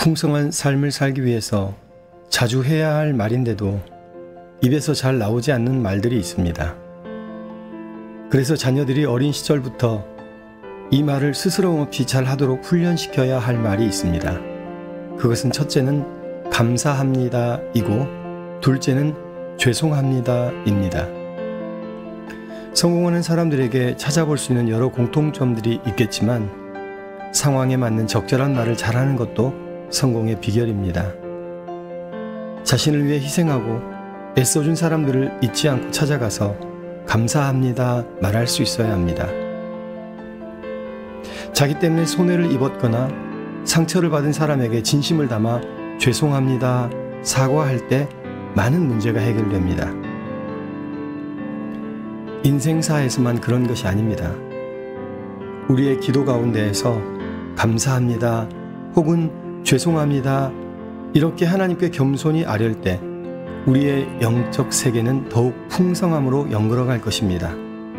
풍성한 삶을 살기 위해서 자주 해야 할 말인데도 입에서 잘 나오지 않는 말들이 있습니다. 그래서 자녀들이 어린 시절부터 이 말을 스스럼 없이 잘 하도록 훈련시켜야 할 말이 있습니다. 그것은 첫째는 감사합니다 이고 둘째는 죄송합니다 입니다. 성공하는 사람들에게 찾아볼 수 있는 여러 공통점들이 있겠지만 상황에 맞는 적절한 말을 잘하는 것도 성공의 비결입니다. 자신을 위해 희생하고 애써준 사람들을 잊지 않고 찾아가서 감사합니다 말할 수 있어야 합니다. 자기 때문에 손해를 입었거나 상처를 받은 사람에게 진심을 담아 죄송합니다 사과할 때 많은 문제가 해결됩니다. 인생사에서만 그런 것이 아닙니다. 우리의 기도 가운데에서 감사합니다 혹은 죄송합니다 이렇게 하나님께 겸손히 아뢰을 때 우리의 영적 세계는 더욱 풍성함으로 연걸어갈 것입니다.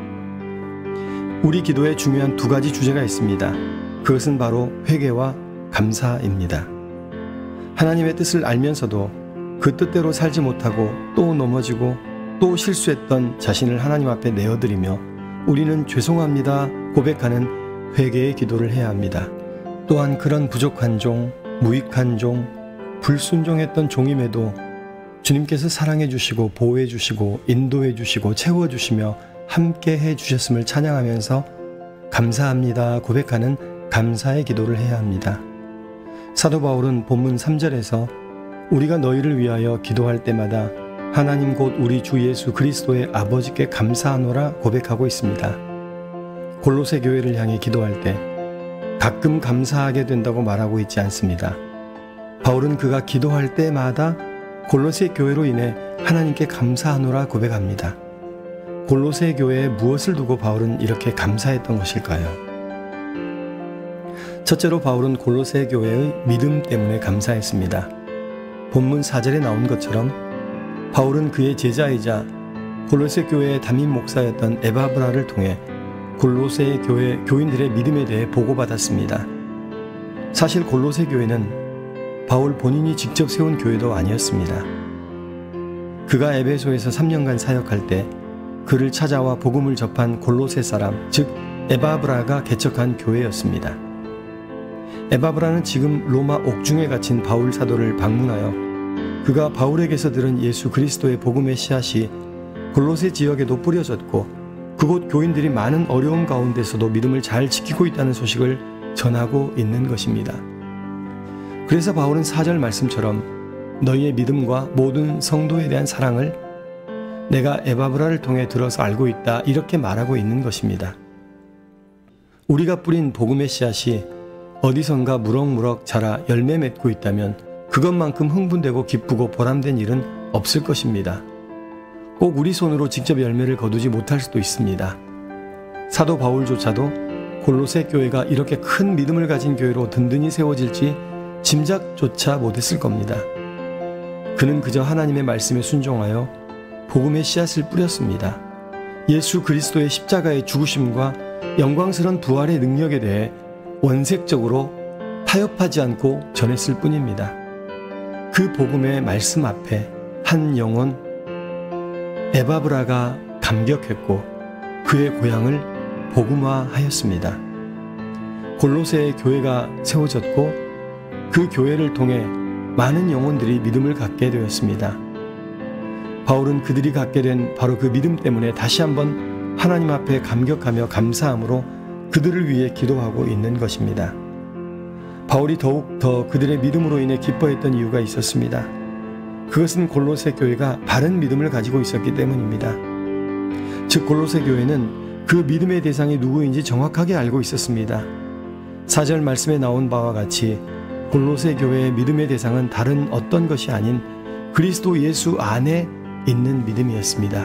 우리 기도에 중요한 두 가지 주제가 있습니다. 그것은 바로 회개와 감사입니다. 하나님의 뜻을 알면서도 그 뜻대로 살지 못하고 또 넘어지고 또 실수했던 자신을 하나님 앞에 내어드리며 우리는 죄송합니다 고백하는 회개의 기도를 해야 합니다. 또한 그런 부족한 종, 무익한 종, 불순종했던 종임에도 주님께서 사랑해 주시고 보호해 주시고 인도해 주시고 채워 주시며 함께 해 주셨음을 찬양하면서 감사합니다 고백하는 감사의 기도를 해야 합니다. 사도 바울은 본문 3절에서 우리가 너희를 위하여 기도할 때마다 하나님 곧 우리 주 예수 그리스도의 아버지께 감사하노라 고백하고 있습니다. 골로새 교회를 향해 기도할 때 가끔 감사하게 된다고 말하고 있지 않습니다. 바울은 그가 기도할 때마다 골로새 교회로 인해 하나님께 감사하노라 고백합니다. 골로새 교회에 무엇을 두고 바울은 이렇게 감사했던 것일까요? 첫째로 바울은 골로새 교회의 믿음 때문에 감사했습니다. 본문 4절에 나온 것처럼 바울은 그의 제자이자 골로새 교회의 담임 목사였던 에바브라를 통해 골로새 교회 교인들의 믿음에 대해 보고받았습니다. 사실 골로새 교회는 바울 본인이 직접 세운 교회도 아니었습니다. 그가 에베소에서 3년간 사역할 때 그를 찾아와 복음을 접한 골로새 사람, 즉 에바브라가 개척한 교회였습니다. 에바브라는 지금 로마 옥중에 갇힌 바울 사도를 방문하여 그가 바울에게서 들은 예수 그리스도의 복음의 씨앗이 골로새 지역에도 뿌려졌고 그곳 교인들이 많은 어려움 가운데서도 믿음을 잘 지키고 있다는 소식을 전하고 있는 것입니다. 그래서 바울은 4절 말씀처럼 너희의 믿음과 모든 성도에 대한 사랑을 내가 에바브라를 통해 들어서 알고 있다 이렇게 말하고 있는 것입니다. 우리가 뿌린 복음의 씨앗이 어디선가 무럭무럭 자라 열매 맺고 있다면 그것만큼 흥분되고 기쁘고 보람된 일은 없을 것입니다. 꼭 우리 손으로 직접 열매를 거두지 못할 수도 있습니다. 사도 바울조차도 골로새 교회가 이렇게 큰 믿음을 가진 교회로 든든히 세워질지 짐작조차 못했을 겁니다. 그는 그저 하나님의 말씀에 순종하여 복음의 씨앗을 뿌렸습니다. 예수 그리스도의 십자가의 죽으심과 영광스러운 부활의 능력에 대해 원색적으로 타협하지 않고 전했을 뿐입니다. 그 복음의 말씀 앞에 한 영혼 에바브라가 감격했고 그의 고향을 복음화하였습니다. 골로새의 교회가 세워졌고 그 교회를 통해 많은 영혼들이 믿음을 갖게 되었습니다. 바울은 그들이 갖게 된 바로 그 믿음 때문에 다시 한번 하나님 앞에 감격하며 감사함으로 그들을 위해 기도하고 있는 것입니다. 바울이 더욱 더 그들의 믿음으로 인해 기뻐했던 이유가 있었습니다. 그것은 골로새 교회가 바른 믿음을 가지고 있었기 때문입니다. 즉 골로새 교회는 그 믿음의 대상이 누구인지 정확하게 알고 있었습니다. 4절 말씀에 나온 바와 같이 골로새 교회의 믿음의 대상은 다른 어떤 것이 아닌 그리스도 예수 안에 있는 믿음이었습니다.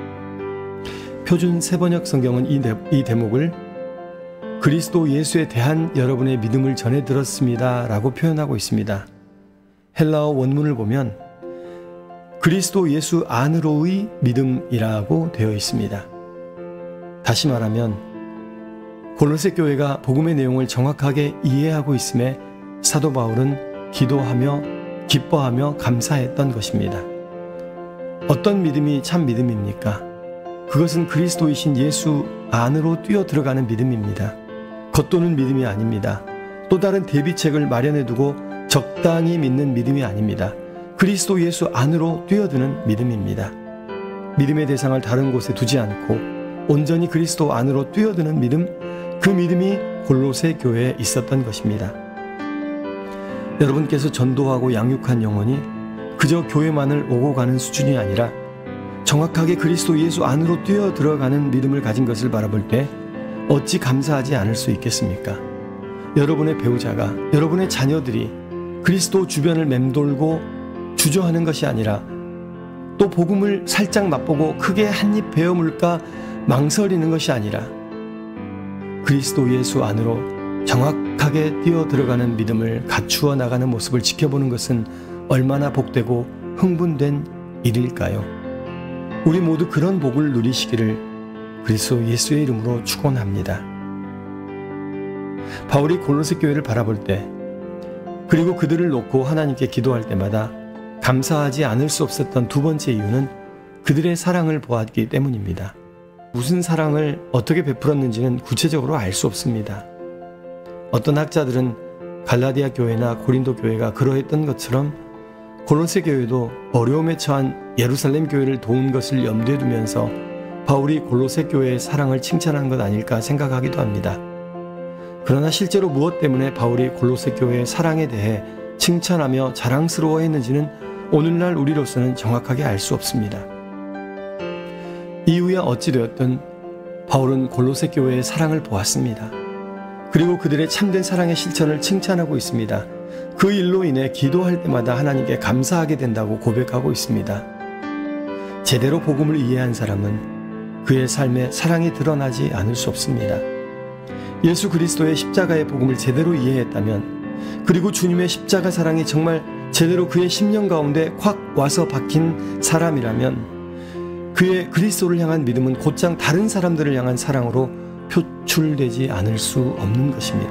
표준 세번역 성경은 이 대목을 그리스도 예수에 대한 여러분의 믿음을 전해 들었습니다 라고 표현하고 있습니다. 헬라어 원문을 보면 그리스도 예수 안으로의 믿음이라고 되어 있습니다. 다시 말하면 골로새 교회가 복음의 내용을 정확하게 이해하고 있음에 사도 바울은 기도하며 기뻐하며 감사했던 것입니다. 어떤 믿음이 참 믿음입니까? 그것은 그리스도이신 예수 안으로 뛰어 들어가는 믿음입니다. 겉도는 믿음이 아닙니다. 또 다른 대비책을 마련해 두고 적당히 믿는 믿음이 아닙니다. 그리스도 예수 안으로 뛰어드는 믿음입니다. 믿음의 대상을 다른 곳에 두지 않고 온전히 그리스도 안으로 뛰어드는 믿음, 그 믿음이 골로새 교회에 있었던 것입니다. 여러분께서 전도하고 양육한 영혼이 그저 교회만을 오고 가는 수준이 아니라 정확하게 그리스도 예수 안으로 뛰어 들어가는 믿음을 가진 것을 바라볼 때 어찌 감사하지 않을 수 있겠습니까? 여러분의 배우자가, 여러분의 자녀들이 그리스도 주변을 맴돌고 주저하는 것이 아니라 또 복음을 살짝 맛보고 크게 한입 베어물까 망설이는 것이 아니라 그리스도 예수 안으로 정확하게 뛰어 들어가는 믿음을 갖추어 나가는 모습을 지켜보는 것은 얼마나 복되고 흥분된 일일까요? 우리 모두 그런 복을 누리시기를 그리스도 예수의 이름으로 축원합니다. 바울이 골로새 교회를 바라볼 때, 그리고 그들을 놓고 하나님께 기도할 때마다 감사하지 않을 수 없었던 두 번째 이유는 그들의 사랑을 보았기 때문입니다. 무슨 사랑을 어떻게 베풀었는지는 구체적으로 알 수 없습니다. 어떤 학자들은 갈라디아 교회나 고린도 교회가 그러했던 것처럼 골로새 교회도 어려움에 처한 예루살렘 교회를 도운 것을 염두에 두면서 바울이 골로새 교회의 사랑을 칭찬한 것 아닐까 생각하기도 합니다. 그러나 실제로 무엇 때문에 바울이 골로새 교회의 사랑에 대해 칭찬하며 자랑스러워했는지는 오늘날 우리로서는 정확하게 알 수 없습니다. 이유야 어찌되었든 바울은 골로새 교회의 사랑을 보았습니다. 그리고 그들의 참된 사랑의 실천을 칭찬하고 있습니다. 그 일로 인해 기도할 때마다 하나님께 감사하게 된다고 고백하고 있습니다. 제대로 복음을 이해한 사람은 그의 삶에 사랑이 드러나지 않을 수 없습니다. 예수 그리스도의 십자가의 복음을 제대로 이해했다면, 그리고 주님의 십자가 사랑이 정말 제대로 그의 심령 가운데 확 와서 박힌 사람이라면 그의 그리스도를 향한 믿음은 곧장 다른 사람들을 향한 사랑으로 표출되지 않을 수 없는 것입니다.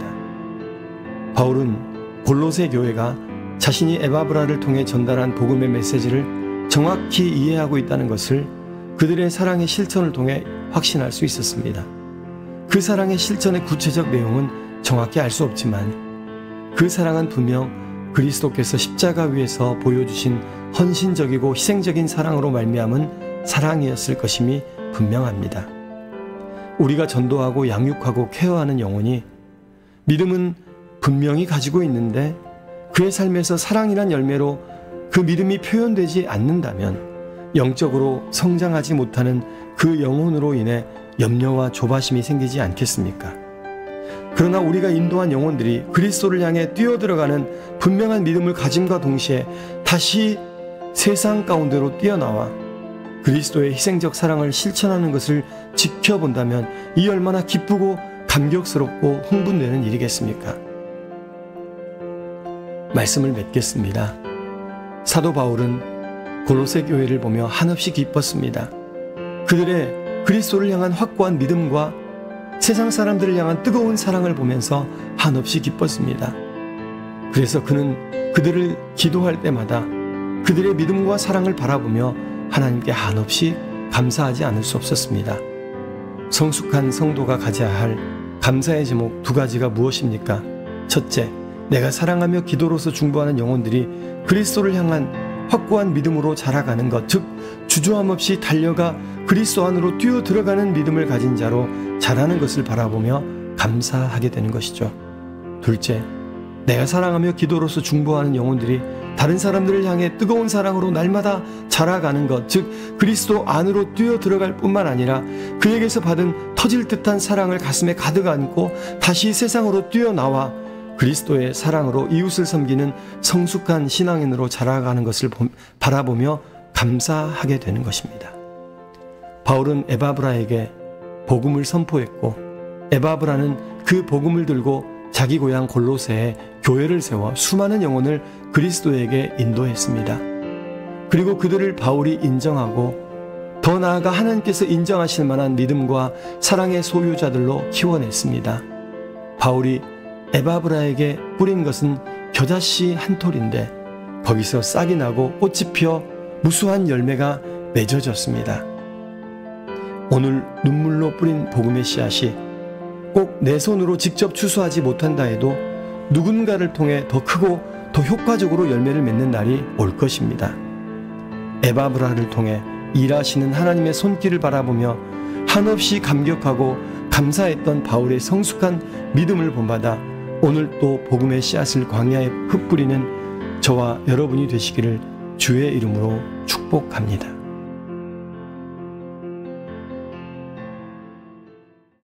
바울은 골로새 교회가 자신이 에바브라를 통해 전달한 복음의 메시지를 정확히 이해하고 있다는 것을 그들의 사랑의 실천을 통해 확신할 수 있었습니다. 그 사랑의 실천의 구체적 내용은 정확히 알 수 없지만 그 사랑은 분명 그리스도께서 십자가 위에서 보여주신 헌신적이고 희생적인 사랑으로 말미암은 사랑이었을 것임이 분명합니다. 우리가 전도하고 양육하고 케어하는 영혼이 믿음은 분명히 가지고 있는데 그의 삶에서 사랑이란 열매로 그 믿음이 표현되지 않는다면 영적으로 성장하지 못하는 그 영혼으로 인해 염려와 조바심이 생기지 않겠습니까? 그러나 우리가 인도한 영혼들이 그리스도를 향해 뛰어들어가는 분명한 믿음을 가짐과 동시에 다시 세상 가운데로 뛰어나와 그리스도의 희생적 사랑을 실천하는 것을 지켜본다면 이 얼마나 기쁘고 감격스럽고 흥분되는 일이겠습니까? 말씀을 맺겠습니다. 사도 바울은 골로새 교회를 보며 한없이 기뻤습니다. 그들의 그리스도를 향한 확고한 믿음과 세상 사람들을 향한 뜨거운 사랑을 보면서 한없이 기뻤습니다. 그래서 그는 그들을 기도할 때마다 그들의 믿음과 사랑을 바라보며 하나님께 한없이 감사하지 않을 수 없었습니다. 성숙한 성도가 가져야 할 감사의 제목 두 가지가 무엇입니까? 첫째, 내가 사랑하며 기도로서 중보하는 영혼들이 그리스도를 향한 확고한 믿음으로 자라가는 것, 즉 주저함 없이 달려가 그리스도 안으로 뛰어 들어가는 믿음을 가진 자로 자라는 것을 바라보며 감사하게 되는 것이죠. 둘째, 내가 사랑하며 기도로서 중보하는 영혼들이 다른 사람들을 향해 뜨거운 사랑으로 날마다 자라가는 것, 즉 그리스도 안으로 뛰어 들어갈 뿐만 아니라 그에게서 받은 터질 듯한 사랑을 가슴에 가득 안고 다시 세상으로 뛰어나와 그리스도의 사랑으로 이웃을 섬기는 성숙한 신앙인으로 자라가는 것을 바라보며 감사하게 되는 것입니다. 바울은 에바브라에게 복음을 선포했고 에바브라는 그 복음을 들고 자기 고향 골로새에 교회를 세워 수많은 영혼을 그리스도에게 인도했습니다. 그리고 그들을 바울이 인정하고 더 나아가 하나님께서 인정하실 만한 믿음과 사랑의 소유자들로 키워냈습니다. 바울이 에바브라에게 뿌린 것은 겨자씨 한 톨인데 거기서 싹이 나고 꽃이 피어 무수한 열매가 맺어졌습니다. 오늘 눈물로 뿌린 복음의 씨앗이 꼭 내 손으로 직접 추수하지 못한다 해도 누군가를 통해 더 크고 더 효과적으로 열매를 맺는 날이 올 것입니다. 에바브라를 통해 일하시는 하나님의 손길을 바라보며 한없이 감격하고 감사했던 바울의 성숙한 믿음을 본받아 오늘 또 복음의 씨앗을 광야에 흩뿌리는 저와 여러분이 되시기를 주의 이름으로 축복합니다.